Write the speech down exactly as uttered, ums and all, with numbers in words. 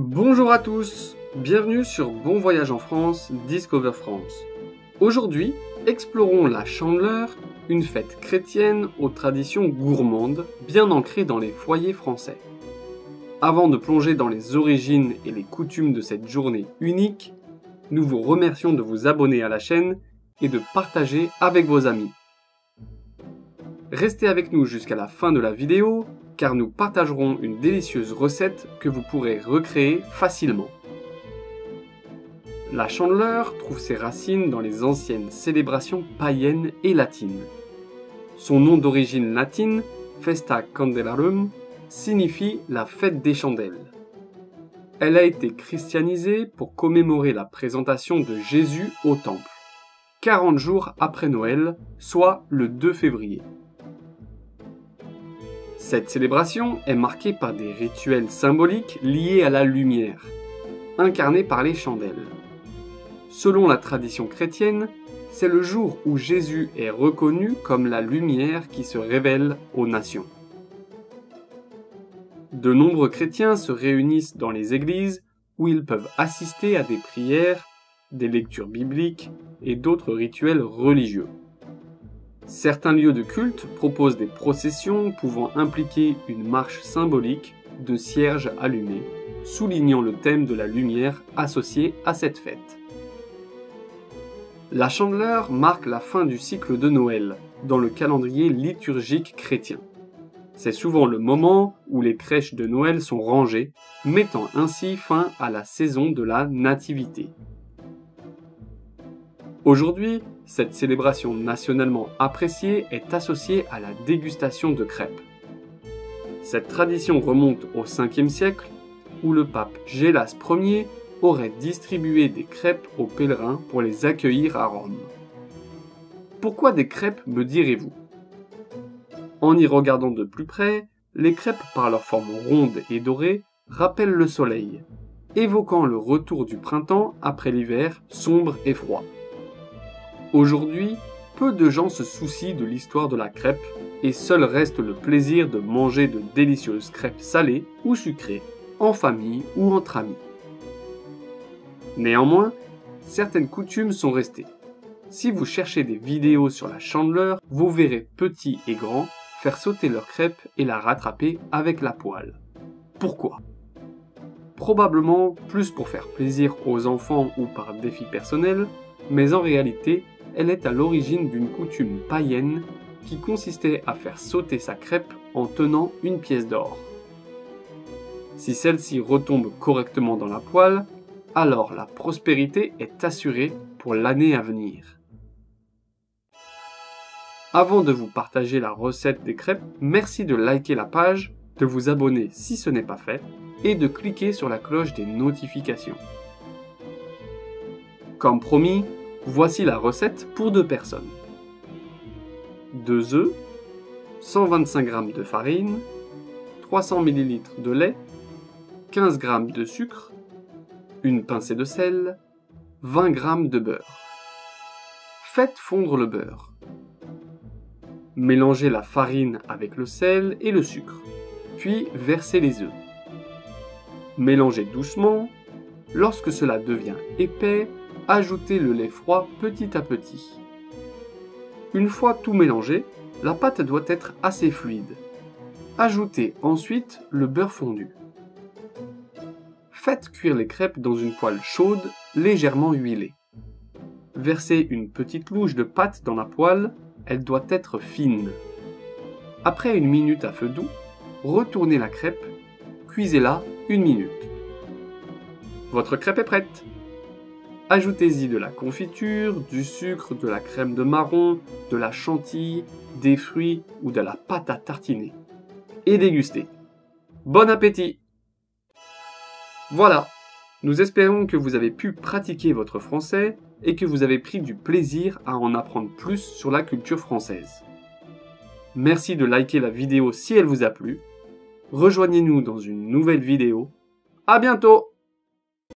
Bonjour à tous, bienvenue sur Bon Voyage en France, Discover France. Aujourd'hui, explorons la Chandeleur, une fête chrétienne aux traditions gourmandes, bien ancrée dans les foyers français. Avant de plonger dans les origines et les coutumes de cette journée unique, nous vous remercions de vous abonner à la chaîne et de partager avec vos amis. Restez avec nous jusqu'à la fin de la vidéo, car nous partagerons une délicieuse recette que vous pourrez recréer facilement. La Chandeleur trouve ses racines dans les anciennes célébrations païennes et latines. Son nom d'origine latine, Festa Candelarum, signifie la fête des chandelles. Elle a été christianisée pour commémorer la présentation de Jésus au temple, quarante jours après Noël, soit le deux février. Cette célébration est marquée par des rituels symboliques liés à la lumière, incarnés par les chandelles. Selon la tradition chrétienne, c'est le jour où Jésus est reconnu comme la lumière qui se révèle aux nations. De nombreux chrétiens se réunissent dans les églises où ils peuvent assister à des prières, des lectures bibliques et d'autres rituels religieux. Certains lieux de culte proposent des processions pouvant impliquer une marche symbolique de cierges allumés, soulignant le thème de la lumière associé à cette fête. La Chandeleur marque la fin du cycle de Noël, dans le calendrier liturgique chrétien. C'est souvent le moment où les crèches de Noël sont rangées, mettant ainsi fin à la saison de la Nativité. Aujourd'hui, cette célébration nationalement appréciée est associée à la dégustation de crêpes. Cette tradition remonte au cinquième siècle, où le pape Gélas Ier aurait distribué des crêpes aux pèlerins pour les accueillir à Rome. Pourquoi des crêpes, me direz-vous? En y regardant de plus près, les crêpes par leur forme ronde et dorée rappellent le soleil, évoquant le retour du printemps après l'hiver sombre et froid. Aujourd'hui, peu de gens se soucient de l'histoire de la crêpe et seul reste le plaisir de manger de délicieuses crêpes salées ou sucrées, en famille ou entre amis. Néanmoins, certaines coutumes sont restées. Si vous cherchez des vidéos sur la Chandeleur, vous verrez petits et grands faire sauter leur crêpe et la rattraper avec la poêle. Pourquoi? Probablement plus pour faire plaisir aux enfants ou par défi personnel, mais en réalité, elle est à l'origine d'une coutume païenne qui consistait à faire sauter sa crêpe en tenant une pièce d'or. Si celle-ci retombe correctement dans la poêle, alors la prospérité est assurée pour l'année à venir. Avant de vous partager la recette des crêpes, merci de liker la page, de vous abonner si ce n'est pas fait, et de cliquer sur la cloche des notifications. Comme promis, voici la recette pour deux personnes. deux œufs, cent vingt-cinq grammes de farine, trois cents millilitres de lait, quinze grammes de sucre, une pincée de sel, vingt grammes de beurre. Faites fondre le beurre. Mélangez la farine avec le sel et le sucre, puis versez les œufs. Mélangez doucement. Lorsque cela devient épais, ajoutez le lait froid petit à petit. Une fois tout mélangé, la pâte doit être assez fluide. Ajoutez ensuite le beurre fondu. Faites cuire les crêpes dans une poêle chaude, légèrement huilée. Versez une petite louche de pâte dans la poêle, elle doit être fine. Après une minute à feu doux, retournez la crêpe, cuisez-la une minute. Votre crêpe est prête. Ajoutez-y de la confiture, du sucre, de la crème de marron, de la chantilly, des fruits ou de la pâte à tartiner. Et dégustez. Bon appétit! Voilà, nous espérons que vous avez pu pratiquer votre français et que vous avez pris du plaisir à en apprendre plus sur la culture française. Merci de liker la vidéo si elle vous a plu. Rejoignez-nous dans une nouvelle vidéo. À bientôt!